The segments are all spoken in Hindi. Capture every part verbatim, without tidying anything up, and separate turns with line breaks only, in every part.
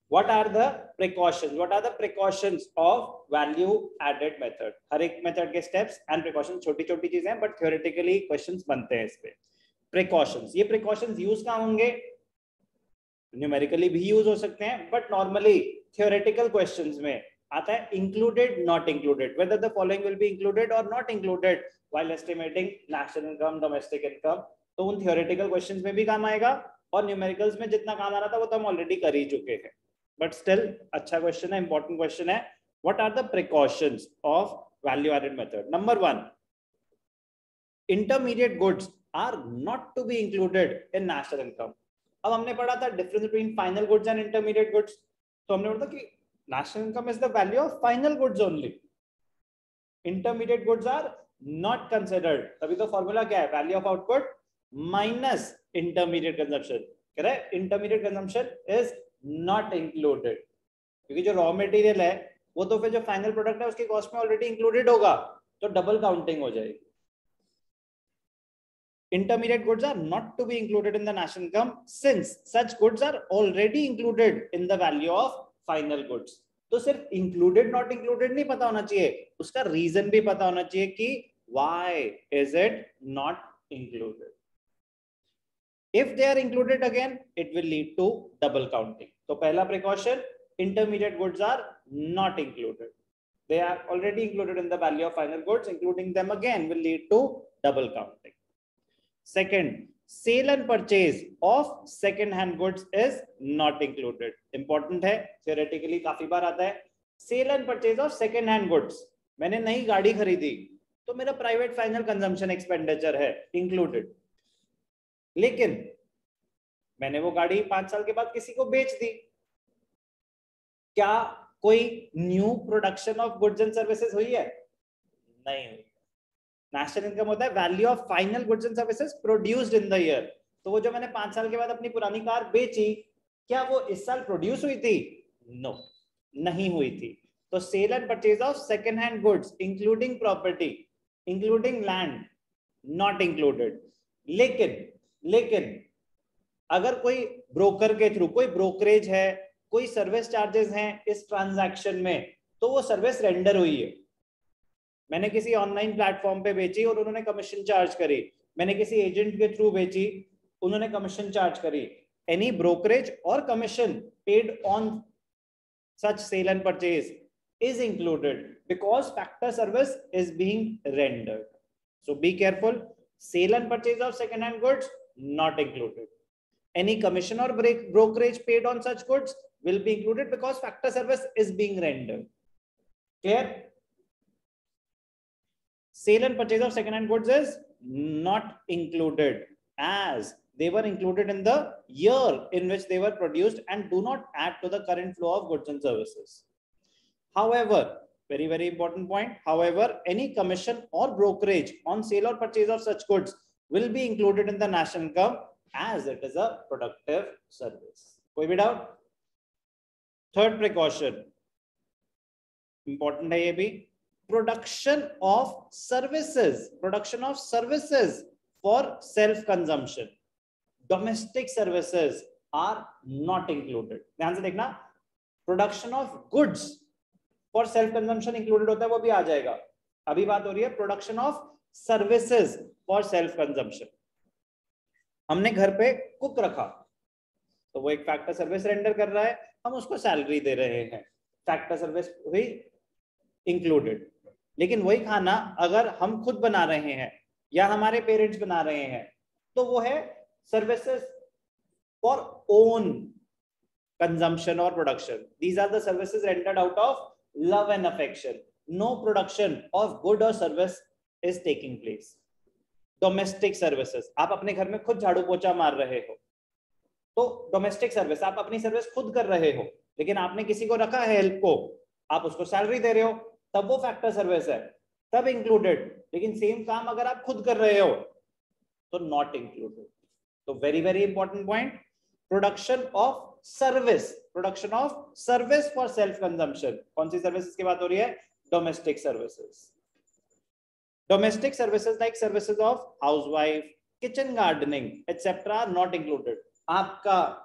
What are the precautions? What are the precautions of value added method? हर एक मेथड के steps and precautions छोटी छोटी चीजें हैं, but theoretically questions बनते हैं इस पे. Precautions, ये precautions use कहाँ होंगे? Numerically भी use हो सकते हैं, but normally theoretical questions में आता है included, not included, whether the following will be included or not included while estimating national income, domestic income. तो उन theoretical questions में भी काम आएगा, और numericals में जितना काम आ रहा था वो तो हम already कर ही चुके हैं. But still अच्छा question है, important question है. What are the precautions of value added method? Number one, intermediate goods are not to be included in national income. अब हमने पढ़ा था difference between final goods and intermediate goods. तो हमने पढ़ा था कि national income is the value of final goods only. Intermediate goods are not considered. तभी तो formula क्या है? Value of output minus intermediate consumption. Correct? Intermediate consumption is not included, क्योंकि जो रॉ मटेरियल है वो तो फिर जो फाइनल प्रोडक्ट है उसकी कॉस्ट में ऑलरेडी इंक्लूडेड होगा, तो डबल काउंटिंग हो जाएगी. Intermediate goods are not to be included in the national income since such goods are already included in the value of final goods. तो सिर्फ included not included नहीं पता होना चाहिए, उसका रीजन भी पता होना चाहिए कि why is it not included. If they are included again, it will lead to double counting. So पहला precaution, intermediate goods are not included. They are already included in the value of final goods. Including them again will lead to double counting. Second, sale and purchase of second hand goods is not included. Important है, theoretically काफी बार आता है. Sale and purchase of second hand goods. मैंने नई गाड़ी खरीदी तो मेरा private final consumption expenditure है included. लेकिन मैंने वो गाड़ी पांच साल के बाद किसी को बेच दी, क्या कोई new production of goods and services हुई है? नहीं हुई. नेशनल इनकम होता है value of final goods and services produced in the year. तो वो जो मैंने पांच साल के बाद अपनी पुरानी कार बेची, क्या वो इस साल प्रोड्यूस हुई थी? नो, नहीं हुई थी. तो sale and purchase of second hand goods including property, including land, not included. लेकिन लेकिन अगर कोई ब्रोकर के थ्रू कोई ब्रोकरेज है, कोई सर्विस चार्जेस हैं इस ट्रांजैक्शन में, तो वो सर्विस रेंडर हुई है. मैंने किसी ऑनलाइन प्लेटफॉर्म पे बेची और उन्होंने कमीशन चार्ज करी, मैंने किसी एजेंट के थ्रू बेची, उन्होंने कमीशन चार्ज करी. एनी ब्रोकरेज और commission paid on such sale and purchase is included because factor service is being rendered. So be careful. Sale and purchase of second hand goods not included. Any commission or break brokerage paid on such goods will be included because factor service is being rendered. Clear? Sale and purchase of second hand goods is not included as they were included in the year in which they were produced and do not add to the current flow of goods and services. However, very very important point, however, any commission or brokerage on sale or purchase of such goods will be included in the national income as it is a productive service. कोई भी doubt? Third precaution, important है ये भी, production of services, production of services for self consumption, domestic services are not included. ध्यान से देखना, production of goods for self consumption included होता है, वो भी आ जाएगा. अभी बात हो रही है production of services for self consumption. हमने घर पे कुक रखा तो वो एक फैक्टर सर्विस रेंडर कर रहा है, हम उसको सैलरी दे रहे हैं, फैक्टर सर्विस हुई इंक्लूडेड. लेकिन वही खाना अगर हम खुद बना रहे हैं या हमारे पेरेंट्स बना रहे हैं तो वो है सर्विसेज फॉर ओन कंजम्पशन और production. These are the services rendered out of love and affection. No production of good or service is taking place. Domestic services, आप अपने घर में खुद झाड़ू पोछा मार रहे हो तो डोमेस्टिक सर्विस, आप अपनी सर्विस खुद कर रहे हो लेकिन आपने किसी को रखा है हेल्प को, आप उसको सैलरी दे रहे हो, तब वो फैक्टर सर्विस है, तब इंक्लूडेड. लेकिन सेम काम अगर आप खुद कर रहे हो तो नॉट इंक्लूडेड. तो very very important point, production of service, production of service for self consumption. कौन सी सर्विसेज की बात हो रही है? Domestic services. Domestic services like services of housewife, kitchen gardening etcetera not included. आपका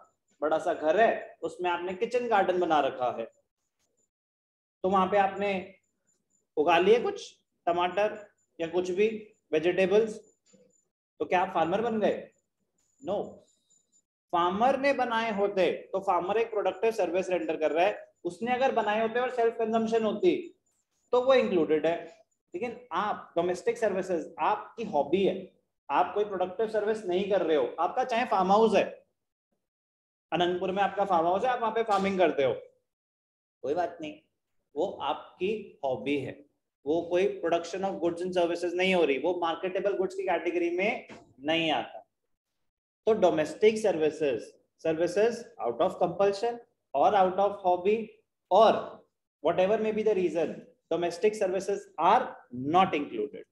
बड़ा सा घर है, उसमें आपने किचन गार्डन बना रखा है, तो वहां पे आपने उगा लिए कुछ टमाटर या कुछ भी वेजिटेबल्स, तो क्या आप फार्मर बन गए? नो। फार्मर ने बनाए होते तो फार्मर एक प्रोडक्टिव सर्विस रेंडर कर रहा है, उसने अगर बनाए होते और सेल्फ कंजम्पशन होती तो वो इंक्लूडेड है। लेकिन आप डोमेस्टिक सर्विसेज आपकी हॉबी है, आप कोई प्रोडक्टिव सर्विस नहीं कर रहे हो, आपका चाहे फार्म हाउस है, अनंतपुर में आपका फार्म हाउस है, आप वहां पे फार्मिंग करते हो, कोई बात नहीं, वो आपकी हॉबी है, वो कोई production of goods and services नहीं हो रही, वो मार्केटेबल गुड्स की कैटेगरी में नहीं आता। तो domestic services, services out of compulsion और आउट ऑफ हॉबी और whatever may be the reason, domestic services are not included.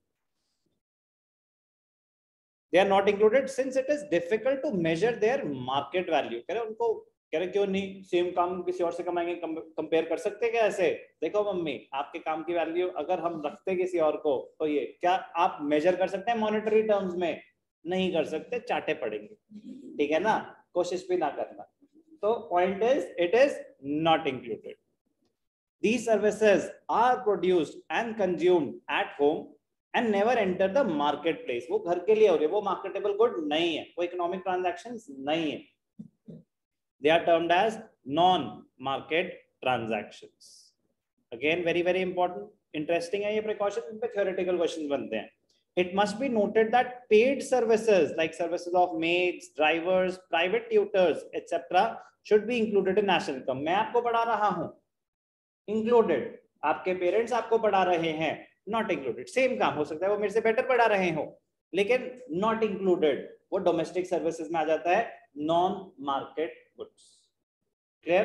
They are not included since it is difficult to measure their market value. कह रहे उनको, कह रहे क्यों नहीं, सेम काम किसी और से कमाएंगे, कंपेयर कर सकते क्या ऐसे? देखो मम्मी, आपके काम की वैल्यू अगर हम रखते किसी और को, तो ये क्या आप मेजर कर सकते हैं मॉनेटरी टर्म्स में? नहीं कर सकते, चाटे पड़ेंगे, ठीक है ना, कोशिश भी ना करना। तो point is it is not included. These services are produced and consumed at home and never enter the marketplace. वो घर के लिए हो रही है, वो marketable good नहीं है, वो economic transactions नहीं है। They are termed as non-market transactions. Again, very very important, interesting है ये precaution, इन पे theoretical questions बनते हैं। It must be noted that paid services like services of maids, drivers, private tutors, et cetera should be included in national income. मैं आपको पढ़ा रहा हूँ, इंक्लूडेड, आपके पेरेंट्स आपको पढ़ा रहे हैं, नॉट इंक्लूडेड। सेम काम हो सकता है वो मेरे से बेटर पढ़ा रहे हो, लेकिन नॉट इंक्लूडेड, वो डोमेस्टिक सर्विसेज में आ जाता है, non market goods. Clear?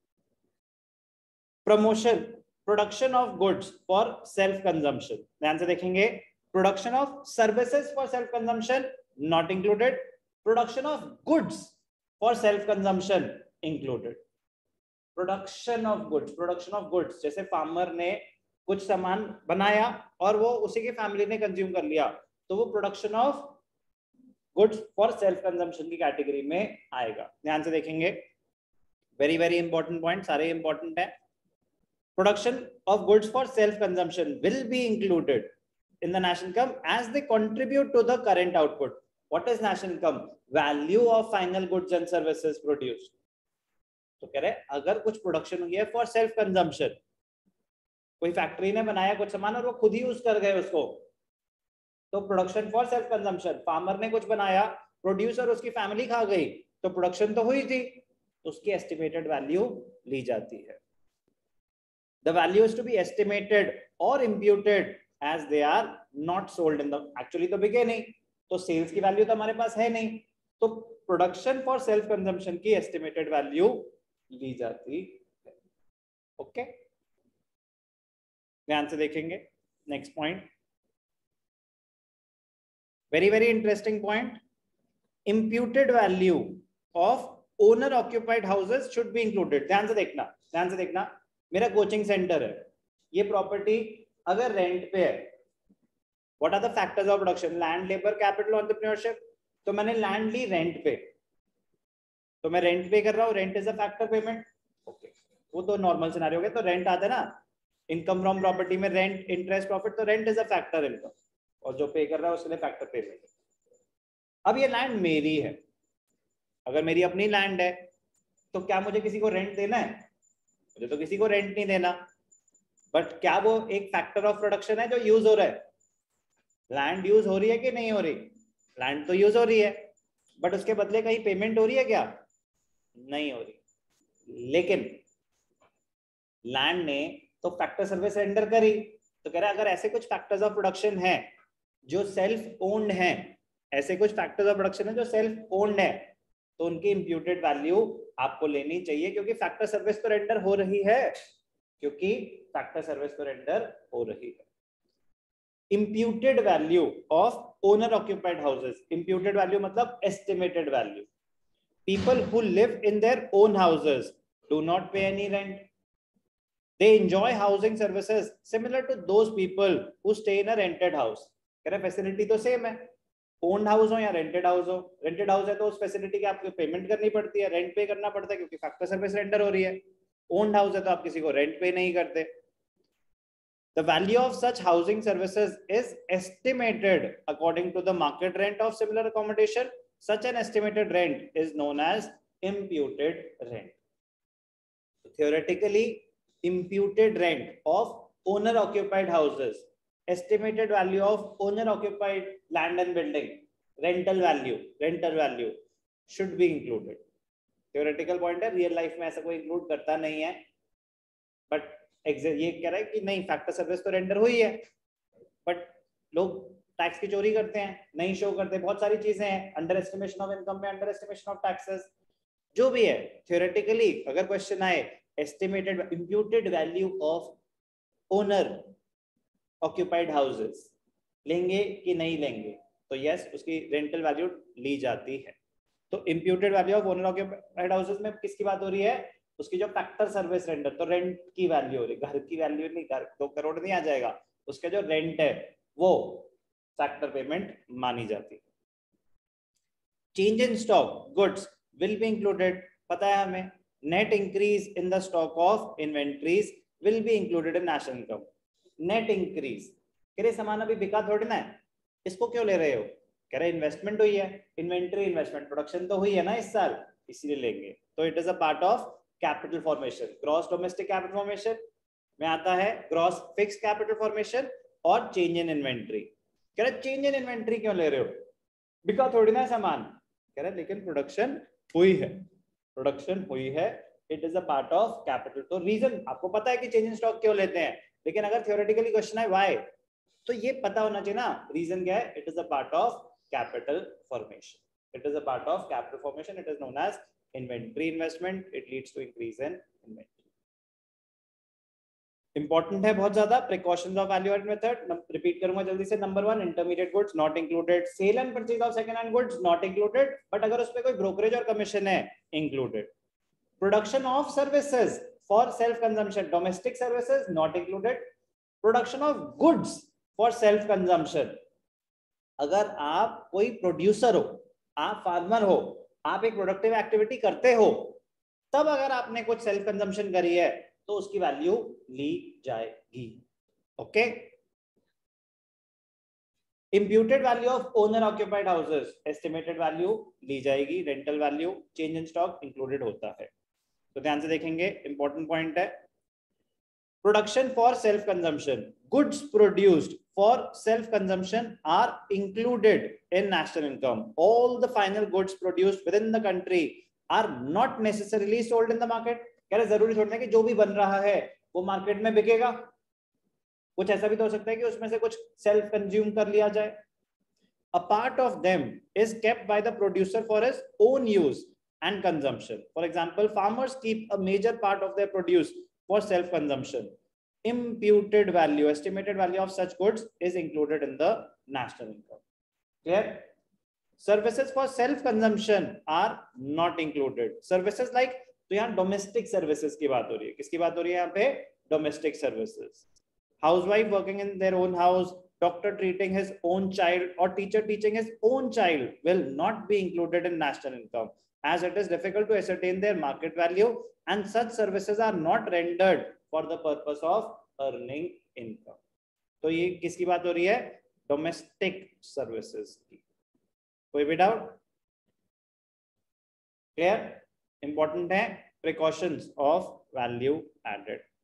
Promotion, production of goods for self consumption, ध्यान से देखेंगे, production of services for self consumption not included, production of goods for self consumption included. Production of goods, production of goods जैसे फार्मर ने कुछ सामान बनाया और वो उसी की फैमिली ने कंज्यूम कर लिया, तो वो production of goods for self consumption की कैटेगरी में आएगा। ध्यान से देखेंगे, वेरी वेरी इंपॉर्टेंट पॉइंट, सारे इंपॉर्टेंट है। Production of goods for self consumption will be included in the national income as they contribute to the current output. What is national income? Value of final goods and services produced. तो कह रहे अगर कुछ प्रोडक्शन हुई है फॉर सेल्फ कंजम्पशन, कोई फैक्ट्री ने बनाया कुछ सामान और वो खुद ही यूज कर गए उसको, तो production for self consumption. Farmer ने कुछ बनाया, प्रोड्यूस और उसकी फैमिली खा गई, तो प्रोडक्शन तो हुई थी, उसकी एस्टिमेटेड वैल्यू ली जाती है। The value is to be estimated और imputed as they are not sold in the actually the beginning. तो सेल्स की वैल्यू तो हमारे पास है नहीं, तो प्रोडक्शन फॉर सेल्फ कंजम्पशन की एस्टिमेटेड वैल्यू ली जाती है। ओके, ध्यान से देखेंगे next point, very very interesting point, imputed value of owner occupied houses should be included. ध्यान से देखना, ध्यान से देखना, मेरा कोचिंग सेंटर है, ये प्रॉपर्टी अगर रेंट पे है, what are the factors of production? Land, labour, capital, entrepreneurship. तो मैंने लैंड ली रेंट पे, तो मैं रेंट पे कर रहा हूँ, rent is a factor payment. Okay, वो तो नॉर्मल सिनेरियो हो गया, तो रेंट आता है ना, इनकम फ्रॉम प्रॉपर्टी में रेंट, इंटरेस्ट, प्रॉफिट, तो rent is a factor income, और जो पे कर रहा है उसके लिए फैक्टर पेमेंट। अब ये लैंड मेरी है, अगर मेरी अपनी लैंड है तो क्या मुझे किसी को रेंट देना है? मुझे तो किसी को रेंट नहीं देना, बट क्या वो एक फैक्टर ऑफ प्रोडक्शन है जो यूज हो रहा है? लैंड यूज हो रही है कि नहीं हो रही? लैंड तो यूज हो रही है, बट उसके बदले कहीं पेमेंट हो रही है क्या? नहीं हो रही। लेकिन लैंड ने तो फैक्टर सर्विस रेंडर करी, तो कह रहा है अगर ऐसे कुछ फैक्टर्स ऑफ प्रोडक्शन है जो सेल्फ ओन्ड है, ऐसे कुछ फैक्टर्स ऑफ प्रोडक्शन है जो सेल्फ ओन्ड है, तो उनकी इंप्यूटेड वैल्यू आपको लेनी चाहिए, क्योंकि फैक्टर सर्विस तो रेंडर हो रही है, क्योंकि फैक्टर सर्विस तो रेंडर हो रही है। imputed value of owner occupied houses, imputed value मतलब estimated value, people who live in their own houses do not pay any rent, they enjoy housing services similar to those people who stay in a rented house। कह रहे फैसिलिटी तो सेम है, ओन्ड हाउस हो या रेंटेड हाउस हो, रेंटेड हाउस है तो उस फैसिलिटी की आपको पेमेंट करनी पड़ती है, रेंट पे करना पड़ता है क्योंकि फैक्टर सर्विस रेंडर हो रही है। ओन्ड हाउस है तो आप किसी को रेंट पे नहीं करते। The value of such housing services is estimated according to the market rent of similar accommodation. Such an estimated rent is known as imputed rent. Theoretically, imputed rent of owner occupied houses, estimated value of owner occupied land and building, rental value, rental value should be included. Theoretical point है, real life में ऐसा कोई include करता नहीं है, but ये कह रहा है कि नहीं फैक्टर सर्विस तो रेंडर हुई है, बट लोग टैक्स की चोरी करते हैं, नहीं शो करते, बहुत सारी चीजें हैं, अंडर एस्टिमेशन ऑफ इनकम में अंडर एस्टिमेशन ऑफ टैक्सेस, जो भी है। थ्योरेटिकली अगर क्वेश्चन आए estimated imputed value of owner occupied houses लेंगे कि नहीं लेंगे, तो यस उसकी रेंटल वैल्यू ली जाती है। तो imputed value of owner occupied houses में किसकी बात हो रही है, उसकी जो फैक्टर सर्विस रेंडर, तो रेंट की वैल्यू हो रही, घर की वैल्यू नहीं, घर दो करोड़ नहीं आ जाएगा, उसका जो रेंट है वो फैक्टर पेमेंट मानी जाती है। Change in stock goods will be included, पता है हमें। Net increase in the stock of inventories will be included in national income. Net increase, कह रहे सामान अभी बिका थोड़ी ना है, इसको क्यों ले रहे हो, कह रहे इन्वेस्टमेंट हुई है, इन्वेंट्री इन्वेस्टमेंट प्रोडक्शन तो हुई है ना इस साल, इसीलिए लेंगे। तो it is a part of capital formation. Gross domestic capital formation में आता है ग्रॉस फिक्स कैपिटल फॉर्मेशन और चेंज इन इन्वेंट्री। कह रहे चेंज इन इन्वेंट्री क्यों ले रहे हो, बिका थोड़ी ना सामान, कह रहे लेकिन प्रोडक्शन हुई है, प्रोडक्शन हुई है, it is a part of capital. तो रीजन आपको पता है कि चेंज इन स्टॉक क्यों लेते हैं, लेकिन अगर थियोरेटिकली क्वेश्चन है व्हाई, तो ये पता होना चाहिए ना, रीजन क्या है, it is a part of capital formation, it is a part of capital formation, it is known as inventory investment, it leads to increase in inventory. Important है बहुत ज्यादा, precautions of value added method, repeat करूंगा जल्दी से। Number one, intermediate goods not included, sale and purchase of second hand goods not included, but अगर उसपे कोई brokerage और commission है included. Production of services for self consumption, domestic services not included. Production of goods for self consumption, अगर आप कोई प्रोड्यूसर हो, आप फार्मर हो, आप एक प्रोडक्टिव एक्टिविटी करते हो, तब अगर आपने कुछ सेल्फ कंजम्पशन करी है तो उसकी वैल्यू ली जाएगी। Okay, imputed value of owner occupied houses, estimated value ली जाएगी, rental value, change in stock included होता है। तो ध्यान से देखेंगे, इंपॉर्टेंट पॉइंट है। Production for self consumption, goods produced for self consumption are included in national income. All the final goods produced within the country are not necessarily sold in the market. कह रहे जरूरी थोड़ी ना कि जो भी बन रहा है वो मार्केट में बिकेगा, कुछ ऐसा भी तो हो सकता है कि उसमें से कुछ सेल्फ कंज्यूम कर लिया जाए। A part of them is kept by the producer for his own use and consumption. For example, farmers keep a major part of their produce for self consumption. Imputed value, estimated value of such goods is included in the national income. Clear? Services for self consumption are not included. Services like, तो यहाँ डोमेस्टिक सर्विसेज की बात हो रही है, किसकी बात हो रही है यहाँ पे, domestic services. Housewife working in their own house, doctor treating his own child or teacher teaching his own child will not be included in national income, as it is difficult to ascertain their market value and such services are not rendered for the purpose of earning income. तो ये किसकी बात हो रही है, डोमेस्टिक सर्विसेज की। कोई भी डाउट? क्लियर? इंपॉर्टेंट है प्रिकॉशंस ऑफ वैल्यू एडेड।